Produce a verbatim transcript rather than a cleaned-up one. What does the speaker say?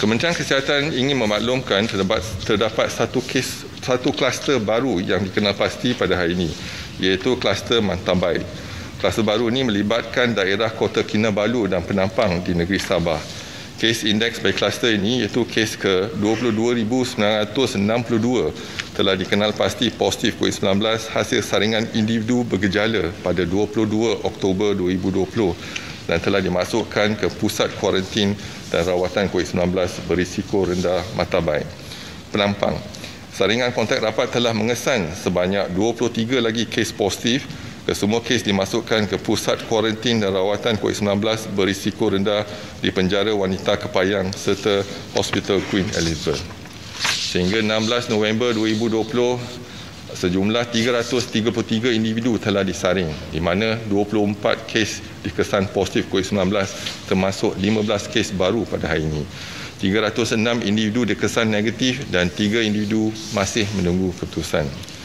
Kementerian Kesihatan ingin memaklumkan terdapat, terdapat satu kes, satu kluster baru yang dikenal pasti pada hari ini, iaitu kluster Mantabai. Kluster baru ini melibatkan daerah Kota Kinabalu dan Penampang di negeri Sabah. Kes indeks bagi kluster ini iaitu kes ke dua puluh dua ribu sembilan ratus enam puluh dua telah dikenal pasti positif COVID sembilan belas hasil saringan individu bergejala pada dua puluh dua Oktober dua ribu dua puluh dan telah dimasukkan ke pusat kuarantin dan rawatan COVID sembilan belas berisiko rendah Mantabai. Penampang. Saringan kontak rapat telah mengesan sebanyak dua puluh tiga lagi kes positif. Kesemua kes dimasukkan ke pusat kuarantin dan rawatan COVID sembilan belas berisiko rendah di penjara wanita Kepayang serta Hospital Queen Elizabeth. Sehingga enam belas November dua ribu dua puluh, sejumlah tiga ratus tiga puluh tiga individu telah disaring, di mana dua puluh empat kes dikesan positif COVID sembilan belas termasuk lima belas kes baru pada hari ini. tiga ratus enam individu dikesan negatif dan tiga individu masih menunggu keputusan.